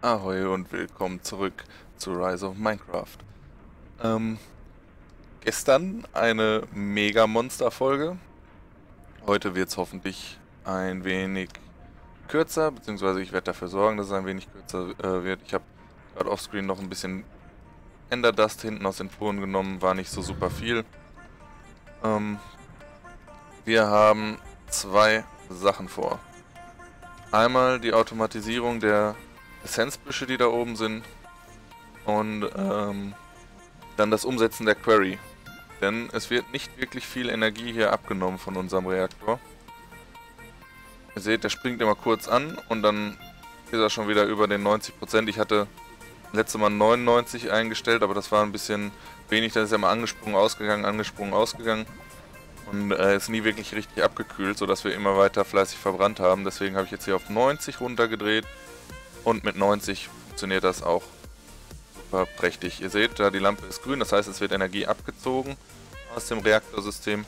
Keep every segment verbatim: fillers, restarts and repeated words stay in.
Ahoi und willkommen zurück zu Rise of Minecraft. Ähm, gestern eine Mega-Monster-Folge. Heute wird es hoffentlich ein wenig kürzer, beziehungsweise ich werde dafür sorgen, dass es ein wenig kürzer äh, wird. Ich habe gerade offscreen noch ein bisschen Ender Dust hinten aus den Spuren genommen, war nicht so super viel. Ähm, wir haben zwei Sachen vor. Einmal die Automatisierung der Essenzbüsche, die da oben sind. Und ähm, dann das Umsetzen der Query. Denn es wird nicht wirklich viel Energie hier abgenommen von unserem Reaktor. Ihr seht, der springt immer kurz an und dann ist er schon wieder über den neunzig Prozent. Ich hatte letztes Mal neunundneunzig eingestellt, aber das war ein bisschen wenig. Da ist er mal angesprungen, ausgegangen, angesprungen, ausgegangen. Und äh, ist nie wirklich richtig abgekühlt, sodass wir immer weiter fleißig verbrannt haben. Deswegen habe ich jetzt hier auf neunzig runtergedreht. Und mit neunzig funktioniert das auch super prächtig. Ihr seht, da die Lampe ist grün, das heißt, es wird Energie abgezogen aus dem Reaktorsystem.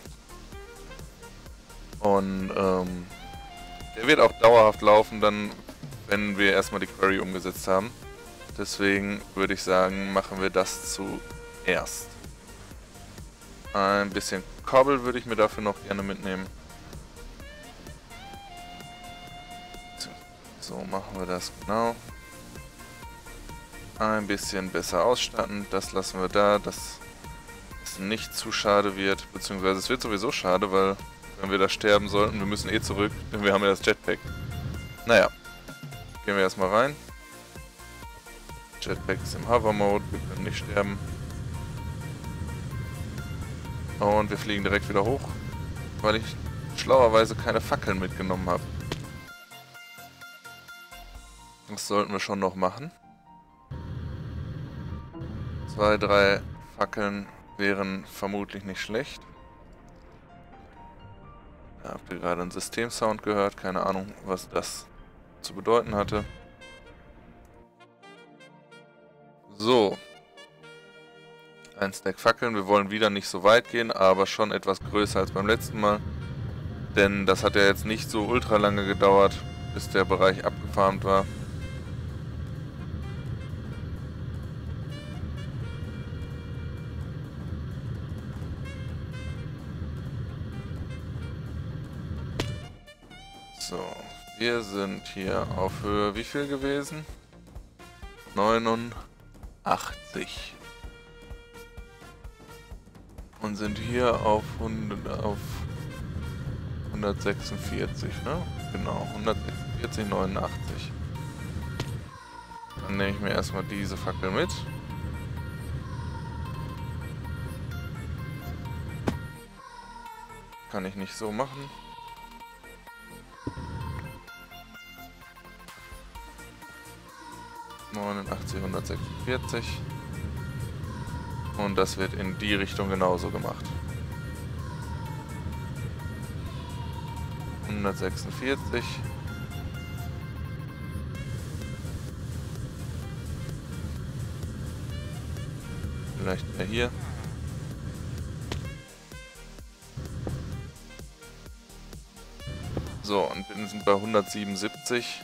Und ähm, der wird auch dauerhaft laufen, dann, wenn wir erstmal die Query umgesetzt haben. Deswegen würde ich sagen, machen wir das zuerst. Ein bisschen Cobble würde ich mir dafür noch gerne mitnehmen. So machen wir das genau. Ein bisschen besser ausstatten, das lassen wir da, dass es nicht zu schade wird, beziehungsweise es wird sowieso schade, weil wenn wir da sterben sollten, wir müssen eh zurück, denn wir haben ja das Jetpack. Naja, gehen wir erstmal rein. Jetpack ist im Hover-Mode, wir können nicht sterben. Und wir fliegen direkt wieder hoch, weil ich schlauerweise keine Fackeln mitgenommen habe. Das sollten wir schon noch machen. Zwei, drei Fackeln wären vermutlich nicht schlecht. Da habt ihr gerade einen Systemsound gehört, keine Ahnung, was das zu bedeuten hatte. So. Ein Stack Fackeln, wir wollen wieder nicht so weit gehen, aber schon etwas größer als beim letzten Mal. Denn das hat ja jetzt nicht so ultra lange gedauert, bis der Bereich abgefarmt war. So, wir sind hier auf Höhe wie viel gewesen? neunundachtzig. Und sind hier auf, hundert, auf hundertsechsundvierzig, ne? Genau, hundertsechsundvierzig, neunundachtzig. Dann nehme ich mir erstmal diese Fackel mit. Kann ich nicht so machen. neunundachtzig, hundertsechsundvierzig. Und das wird in die Richtung genauso gemacht. hundertsechsundvierzig. Vielleicht mehr hier. So, und wir sind bei hundertsiebenundsiebzig.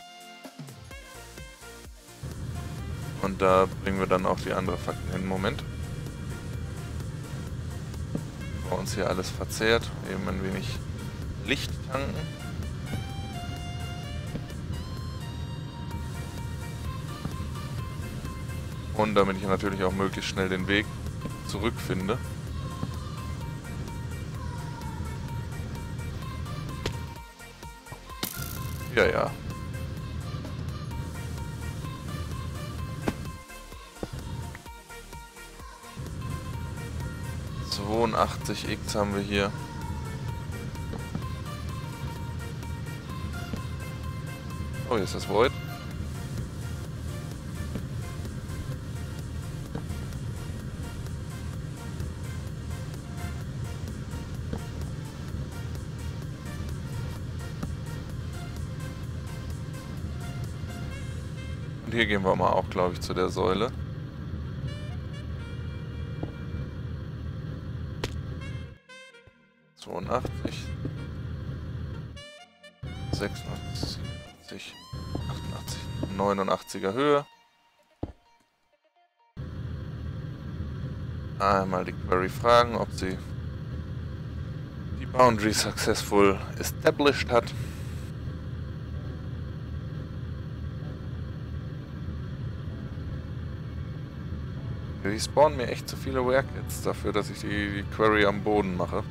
Und da bringen wir dann auch die andere Fackel hin. Moment. Bei uns hier alles verzehrt. Eben ein wenig Licht tanken. Und damit ich natürlich auch möglichst schnell den Weg zurückfinde. Ja, ja. zweiundachtzig X haben wir hier. Oh, hier ist das Void. Und hier gehen wir mal auch, glaube ich, zu der Säule. zweiundachtzig, sechsundachtzig, achtundachtzig, neunundachtziger Höhe. einmal die Query fragen, ob sie die Boundary successful established hat. Die spawnen mir echt zu viele Werekits dafür, dass ich die, die Query am Boden mache.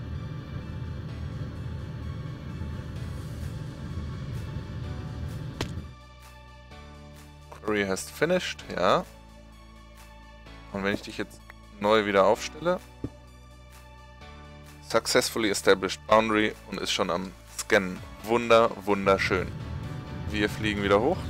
Query has finished, ja. Und wenn ich dich jetzt neu wieder aufstelle, successfully established boundary und ist schon am Scannen. Wunder, wunderschön. Wir fliegen wieder hoch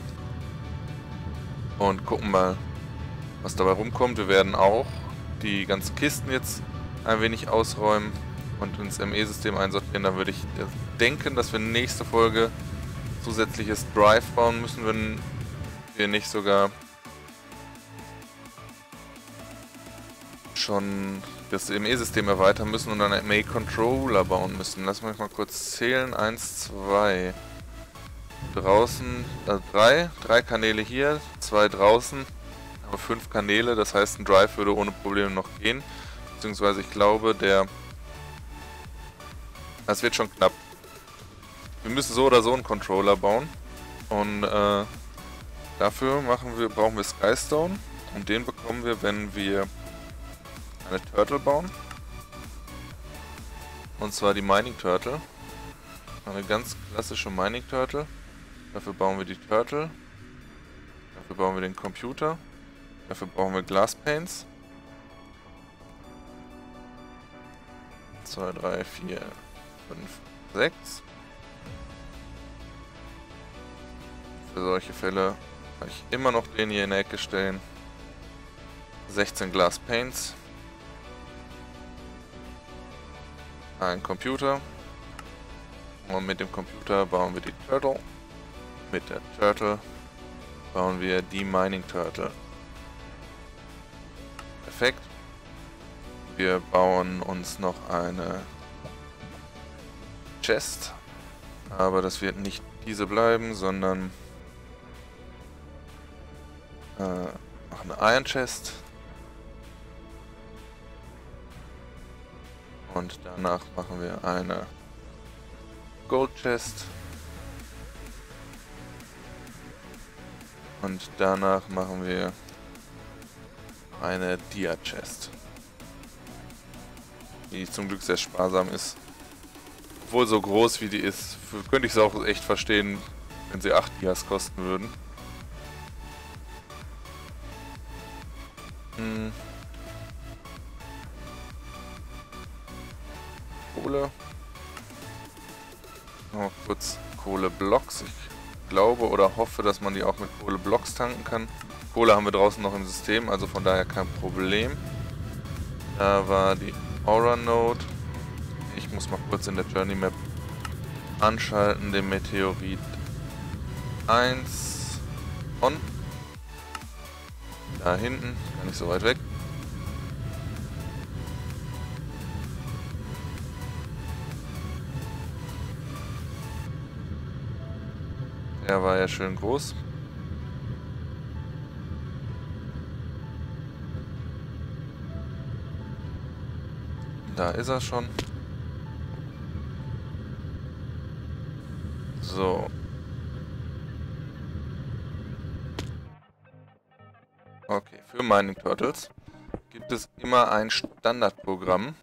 und gucken mal, was dabei rumkommt. Wir werden auch die ganzen Kisten jetzt ein wenig ausräumen und ins M E-System einsortieren. Dann würde ich denken, dass wir nächste Folge zusätzliches Drive bauen müssen, wenn wir nicht sogar schon das M E-System erweitern müssen und einen M E-Controller bauen müssen. Lass mich mal kurz zählen. Eins, zwei. Draußen, äh, drei. Drei Kanäle hier, zwei draußen. Aber fünf Kanäle, das heißt, ein Drive würde ohne Probleme noch gehen. Beziehungsweise ich glaube, der... Das wird schon knapp. Wir müssen so oder so einen Controller bauen. Und äh, dafür machen wir, brauchen wir Skystone. Und den bekommen wir, wenn wir eine Turtle bauen. Und zwar die Mining Turtle. Eine ganz klassische Mining Turtle. Dafür bauen wir die Turtle. Dafür bauen wir den Computer. Dafür brauchen wir Glass Panes. zwei, drei, vier, fünf, sechs. Für solche Fälle kann ich immer noch den hier in der Ecke stellen. sechzehn Glass Panes. Ein Computer. Und mit dem Computer bauen wir die Turtle. Mit der Turtle bauen wir die Mining Turtle. Perfekt. Wir bauen uns noch eine Chest. Aber das wird nicht diese bleiben, sondern äh, noch eine Iron Chest. Und danach machen wir eine Gold Chest. Und danach machen wir eine Dia Chest. Die zum Glück sehr sparsam ist. Obwohl so groß wie die ist, könnte ich es auch echt verstehen, wenn sie acht Dias kosten würden. Hm. Kohle. Noch kurz Kohleblocks. Ich glaube oder hoffe, dass man die auch mit Kohleblocks tanken kann. Kohle haben wir draußen noch im System, also von daher kein Problem. Da war die Aura Node. Ich muss mal kurz in der Journey Map anschalten, den Meteorit eins on. Da hinten, gar nicht so weit weg. Der war ja schön groß. Da ist er schon. So. Okay, für Mining Turtles gibt es immer ein Standardprogramm.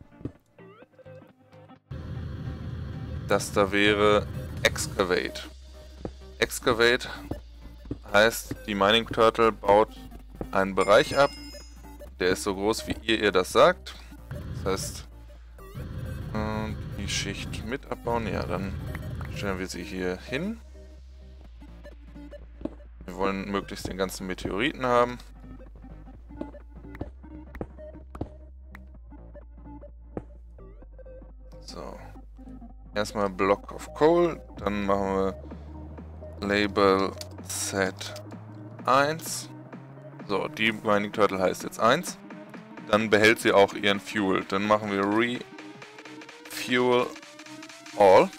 Das da wäre Excavate. Excavate heißt, die Mining Turtle baut einen Bereich ab. Der ist so groß, wie ihr ihr das sagt. Das heißt, die Schicht mit abbauen. Ja, dann stellen wir sie hier hin. Wir wollen möglichst den ganzen Meteoriten haben. So. Erstmal Block of Coal. Dann machen wir Label Set eins. So, die Mining Turtle heißt jetzt eins. Dann behält sie auch ihren Fuel. Dann machen wir Re Fuel All.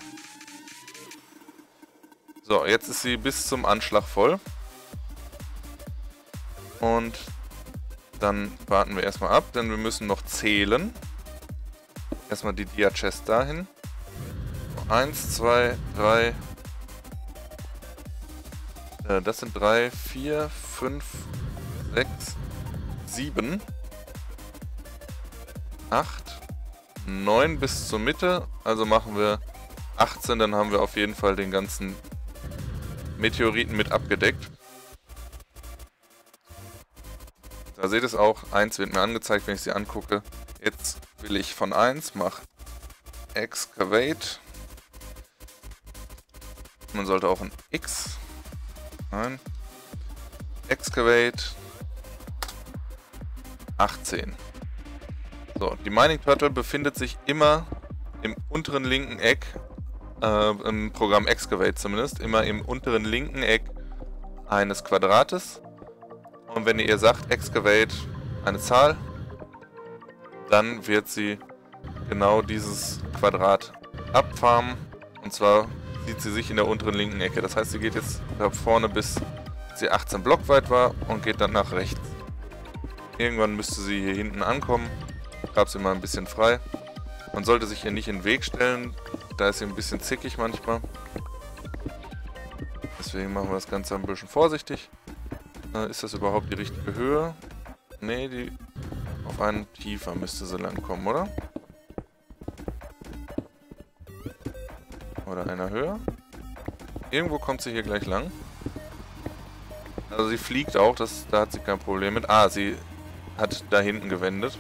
So, jetzt ist sie bis zum Anschlag voll. Und Dann warten wir erstmal ab, denn wir müssen noch zählen. Erstmal die Dia-Chest dahin. Eins, zwei, drei. Äh, das sind drei, vier, fünf, sechs, sieben, acht, neun bis zur Mitte. Also machen wir achtzehn, dann haben wir auf jeden Fall den ganzen Meteoriten mit abgedeckt. Da seht ihr es auch, eins wird mir angezeigt, wenn ich sie angucke. Jetzt will ich von eins, mach Excavate. Man sollte auch ein X. Nein. Excavate. achtzehn. So, die Mining Turtle befindet sich immer im unteren linken Eck, äh, im Programm Excavate zumindest, immer im unteren linken Eck eines Quadrates. Und wenn ihr ihr sagt, Excavate eine Zahl, dann wird sie genau dieses Quadrat abfarmen. Und zwar sieht sie sich in der unteren linken Ecke. Das heißt, sie geht jetzt da vorne, bis sie achtzehn Block weit war und geht dann nach rechts. Irgendwann müsste sie hier hinten ankommen. Gab sie mal ein bisschen frei. Man sollte sich hier nicht in den Weg stellen. Da ist sie ein bisschen zickig manchmal. Deswegen machen wir das Ganze ein bisschen vorsichtig. Ist das überhaupt die richtige Höhe? Ne, die auf einen tiefer müsste sie lang kommen, oder? Oder einer höher? Irgendwo kommt sie hier gleich lang. Also sie fliegt auch, das, da hat sie kein Problem mit. Ah, sie hat da hinten gewendet.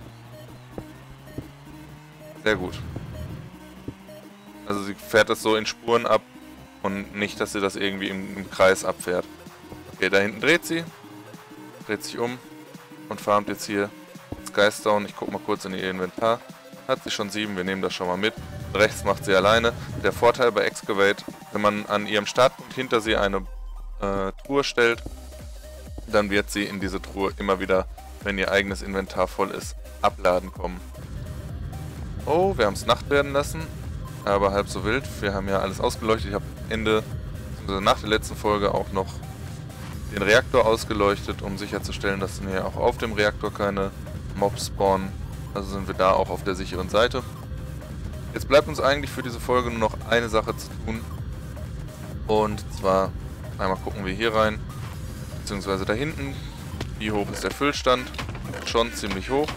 Sehr gut. Also sie fährt das so in Spuren ab und nicht, dass sie das irgendwie im, im Kreis abfährt. Okay, da hinten dreht sie, dreht sich um und farmt jetzt hier Skystone. Ich gucke mal kurz in ihr Inventar. Hat sie schon sieben, wir nehmen das schon mal mit. Rechts macht sie alleine. Der Vorteil bei Excavate, wenn man an ihrem Startpunkt hinter sie eine äh, Truhe stellt, dann wird sie in diese Truhe immer wieder, wenn ihr eigenes Inventar voll ist, abladen kommen. Oh, wir haben es Nacht werden lassen, aber halb so wild. Wir haben ja alles ausgeleuchtet. Ich habe Ende, also nach der letzten Folge auch noch den Reaktor ausgeleuchtet, um sicherzustellen, dass hier auch auf dem Reaktor keine Mobs spawnen. Also sind wir da auch auf der sicheren Seite. Jetzt bleibt uns eigentlich für diese Folge nur noch eine Sache zu tun. Und zwar einmal gucken wir hier rein, beziehungsweise da hinten. Wie hoch ist der Füllstand? Schon ziemlich hoch.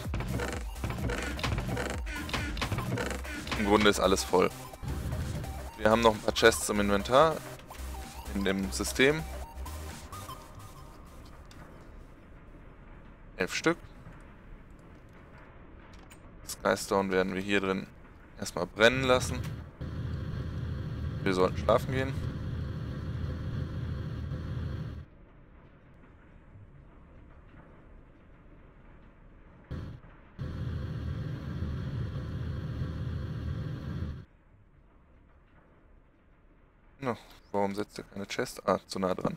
Im Grunde ist alles voll. Wir haben noch ein paar Chests im Inventar, in dem System. Elf Stück. Skystone werden wir hier drin erstmal brennen lassen. Wir sollten schlafen gehen. No, warum setzt er keine Chest? Ah, zu nah dran.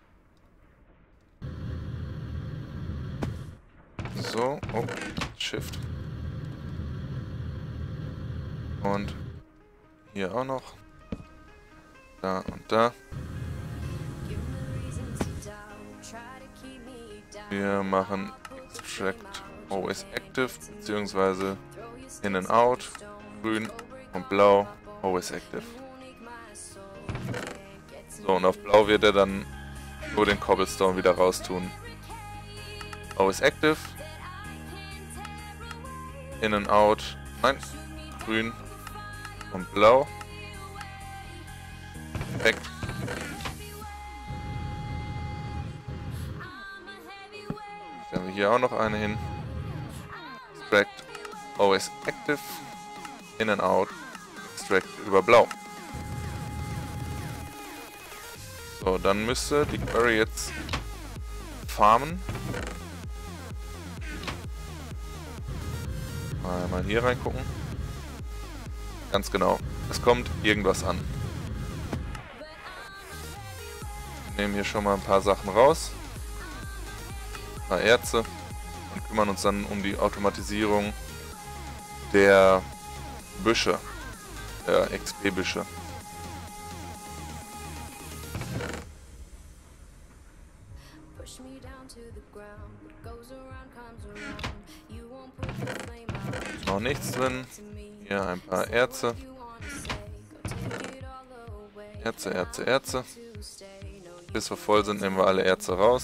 So, oh, Shift. Und hier auch noch. Da und da. Wir machen Extract Always Active, beziehungsweise In and Out, grün und blau, Always Active. So, und auf blau wird er dann nur den Cobblestone wieder raustun. Always Active. In and Out. Nein. Grün und blau. Perfekt. Stellen wir hier auch noch eine hin. Extract Always Active. In and Out. Extract über blau. So, dann müsste die Query jetzt farmen. Mal hier reingucken. Ganz genau. Es kommt irgendwas an. Wir nehmen hier schon mal ein paar Sachen raus. Ein paar Erze. Und kümmern uns dann um die Automatisierung der Büsche. Der X P-Büsche. Noch nichts drin. Hier ein paar Erze. Erze, Erze, Erze. Bis wir voll sind, nehmen wir alle Erze raus.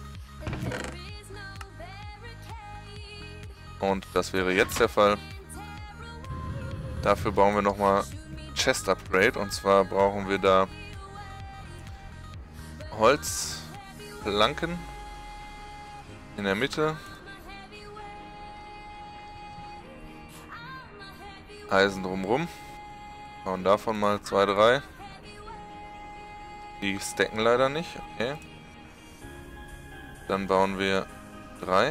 Und das wäre jetzt der Fall. Dafür bauen wir nochmal Chest Upgrade. Und zwar brauchen wir da Holzplanken in der Mitte. Eisen drumrum. Bauen davon mal zwei, drei. Die stacken leider nicht. Okay. Dann bauen wir drei.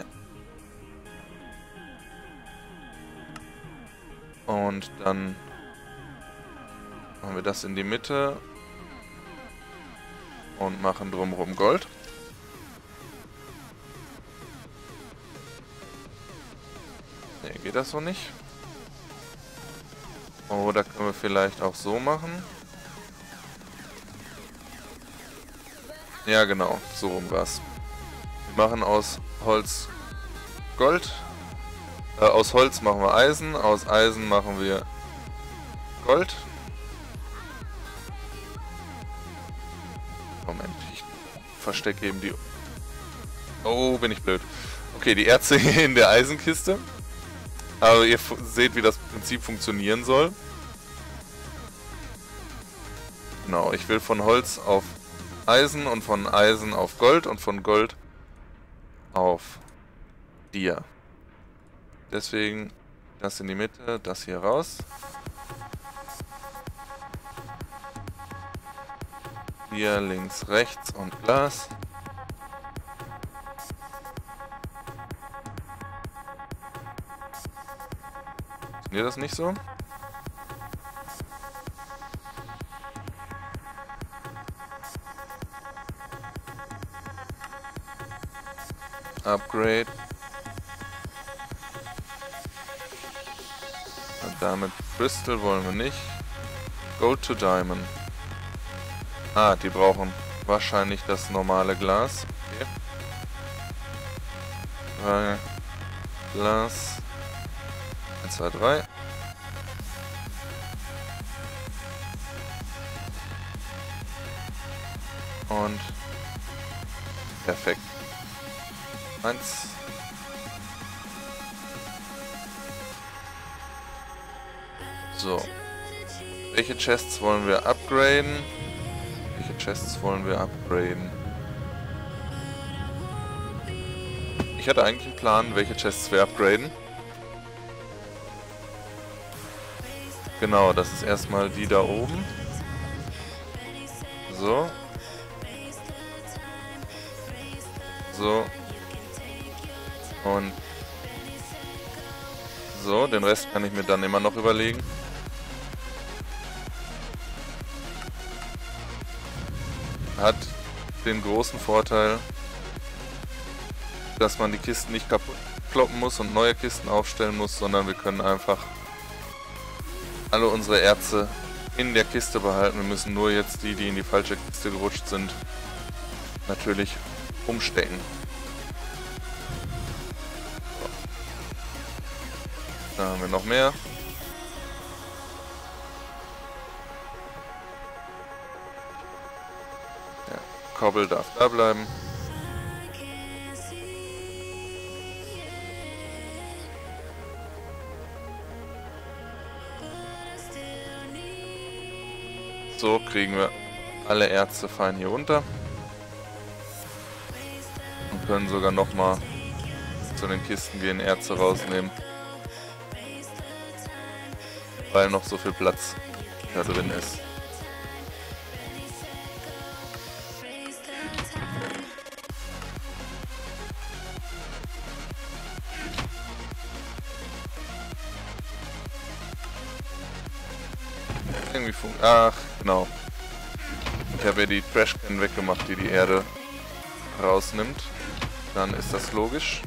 Und dann machen wir das in die Mitte. Und machen drumherum Gold. Ne, geht das so nicht? Oder können wir vielleicht auch so machen? Ja, genau, so rum war's. Wir machen aus Holz Gold. Äh, aus Holz machen wir Eisen, aus Eisen machen wir Gold. Moment, ich verstecke eben die... Oh, bin ich blöd. Okay, die Erze hier in der Eisenkiste. Aber ihr seht, wie das Prinzip funktionieren soll. Genau, ich will von Holz auf Eisen und von Eisen auf Gold und von Gold auf Dia. Deswegen das in die Mitte, das hier raus. Hier links, rechts und Glas. Funktioniert das nicht so? Upgrade. Und damit Crystal wollen wir nicht. Gold to Diamond. Ah, die brauchen wahrscheinlich das normale Glas. Okay. Drei Glas. eins, zwei, drei. Und perfekt. Eins. So. Welche Chests wollen wir upgraden? Welche Chests wollen wir upgraden? Ich hatte eigentlich einen Plan, welche Chests wir upgraden. Genau, das ist erstmal die da oben. So. So. Und so, den Rest kann ich mir dann immer noch überlegen. Hat den großen Vorteil, dass man die Kisten nicht kaputt kloppen muss und neue Kisten aufstellen muss, sondern wir können einfach alle unsere Erze in der Kiste behalten. Wir müssen nur jetzt die, die in die falsche Kiste gerutscht sind, natürlich umstecken. So. Da haben wir noch mehr. Ja, Cobble darf da bleiben. So kriegen wir alle Erze fein hier runter. Und können sogar nochmal zu den Kisten gehen, Erze rausnehmen. Weil noch so viel Platz da drin ist. Irgendwie fun- Ach, genau. Ich habe ja die Trashcan weggemacht, die die Erde rausnimmt. Dann ist das logisch.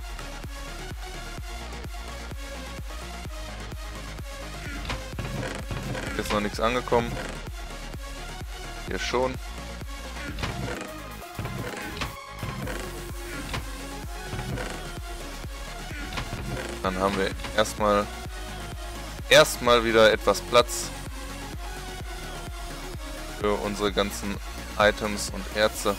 Hier ist noch nichts angekommen. Hier schon. Dann haben wir erstmal erstmal wieder etwas Platz für unsere ganzen Items und Erze.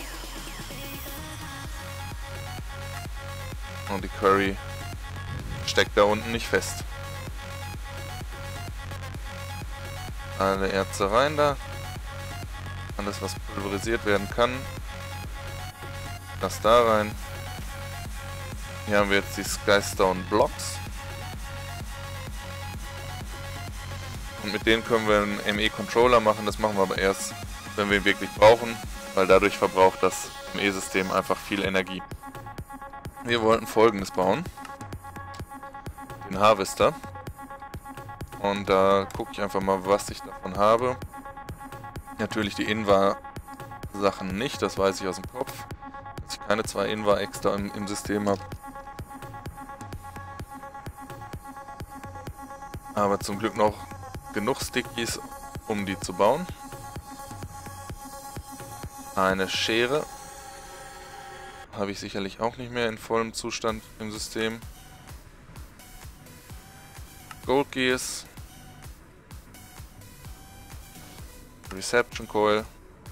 Und die Curry steckt da unten nicht fest. Alle Erze rein da. Alles, was pulverisiert werden kann. Das da rein. Hier haben wir jetzt die Skystone Blocks. Und mit denen können wir einen M E-Controller machen. Das machen wir aber erst, wenn wir ihn wirklich brauchen. Weil dadurch verbraucht das M E-System einfach viel Energie. Wir wollten Folgendes bauen. Den Harvester. Und da gucke ich einfach mal, was ich davon habe. Natürlich die Invar-Sachen nicht, das weiß ich aus dem Kopf. Dass ich keine zwei Invar extra im, im System habe. Aber zum Glück noch genug Stickies, um die zu bauen. Eine Schere. Habe ich sicherlich auch nicht mehr in vollem Zustand im System. Gold Gears. Reception Coil.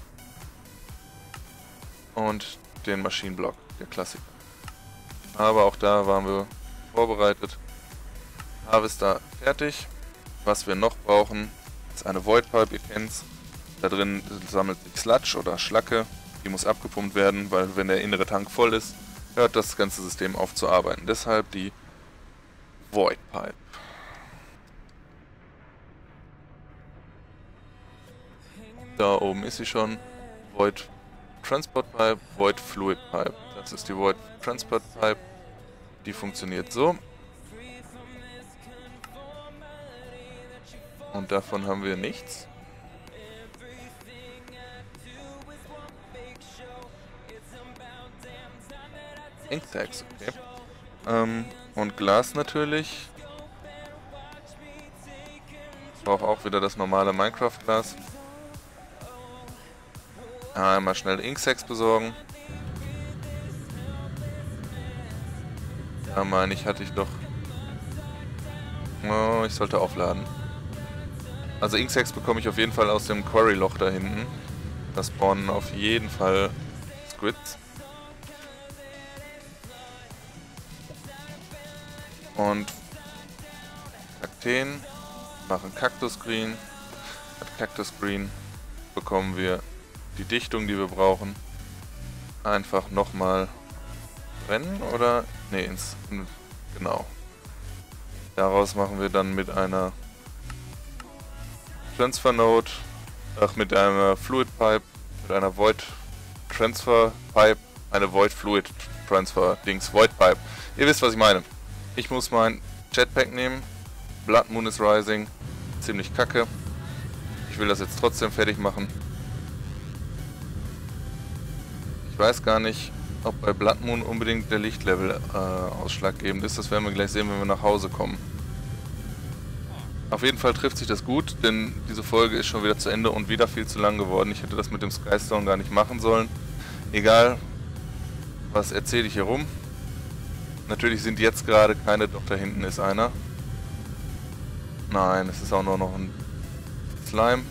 Und den Maschinenblock, der Klassiker. Aber auch da waren wir vorbereitet. Harvester fertig. Was wir noch brauchen, ist eine Void Pipe, ihr kennt's. Da drin sammelt sich Sludge oder Schlacke. Die muss abgepumpt werden, weil wenn der innere Tank voll ist, hört das ganze System auf zu arbeiten. Deshalb die Void Pipe. Da oben ist sie schon. Void Transport Pipe, Void Fluid Pipe. Das ist die Void Transport Pipe. Die funktioniert so. Und davon haben wir nichts. Inksacs, okay. Ähm, und Glas natürlich. Ich brauche auch wieder das normale Minecraft-Glas. Einmal schnell Inksacs besorgen. Da meine ich, hatte ich doch... Oh, ich sollte aufladen. Also Inksacs bekomme ich auf jeden Fall aus dem Quarry-Loch da hinten. Da spawnen auf jeden Fall Squids. Und Kakteen machen Cactus Green. Mit Cactus Green bekommen wir die Dichtung, die wir brauchen. Einfach nochmal brennen oder... Ne, ins... Genau. Daraus machen wir dann mit einer Transfer Node, ach mit einer Fluid Pipe, mit einer Void Transfer Pipe, eine Void Fluid Transfer Dings, Void Pipe. Ihr wisst, was ich meine. Ich muss mein Jetpack nehmen. Blood Moon is Rising. Ziemlich kacke. Ich will das jetzt trotzdem fertig machen. Ich weiß gar nicht, ob bei Blood Moon unbedingt der Lichtlevel äh, ausschlaggebend ist. Das werden wir gleich sehen, wenn wir nach Hause kommen. Auf jeden Fall trifft sich das gut, denn diese Folge ist schon wieder zu Ende und wieder viel zu lang geworden. Ich hätte das mit dem Skystone gar nicht machen sollen. Egal, was erzähle ich hier rum. Natürlich sind jetzt gerade keine, doch da hinten ist einer. Nein, es ist auch nur noch ein Slime.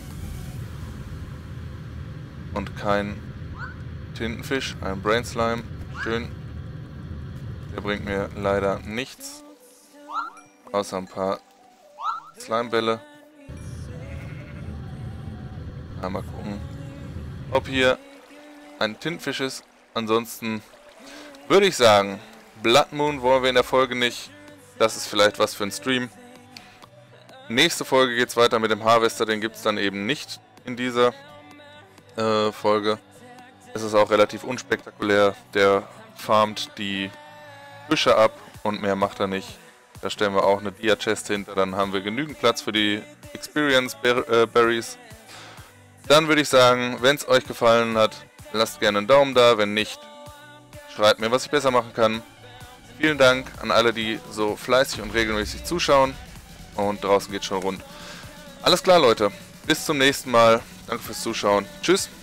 Und kein Tintenfisch, ein Brain Slime. Schön. Der bringt mir leider nichts. Außer ein paar Slimebälle. Mal gucken, ob hier ein Tintenfisch ist. Ansonsten würde ich sagen, Blood Moon wollen wir in der Folge nicht. Das ist vielleicht was für ein Stream. Nächste Folge geht es weiter mit dem Harvester. Den gibt es dann eben nicht in dieser äh, Folge. Es ist auch relativ unspektakulär. Der farmt die Fische ab und mehr macht er nicht. Da stellen wir auch eine Dia-Chest hinter. Dann haben wir genügend Platz für die Experience Berries. Dann würde ich sagen, wenn es euch gefallen hat, lasst gerne einen Daumen da. Wenn nicht, schreibt mir, was ich besser machen kann. Vielen Dank an alle, die so fleißig und regelmäßig zuschauen. Und draußen geht schon rund. Alles klar, Leute. Bis zum nächsten Mal. Danke fürs Zuschauen. Tschüss.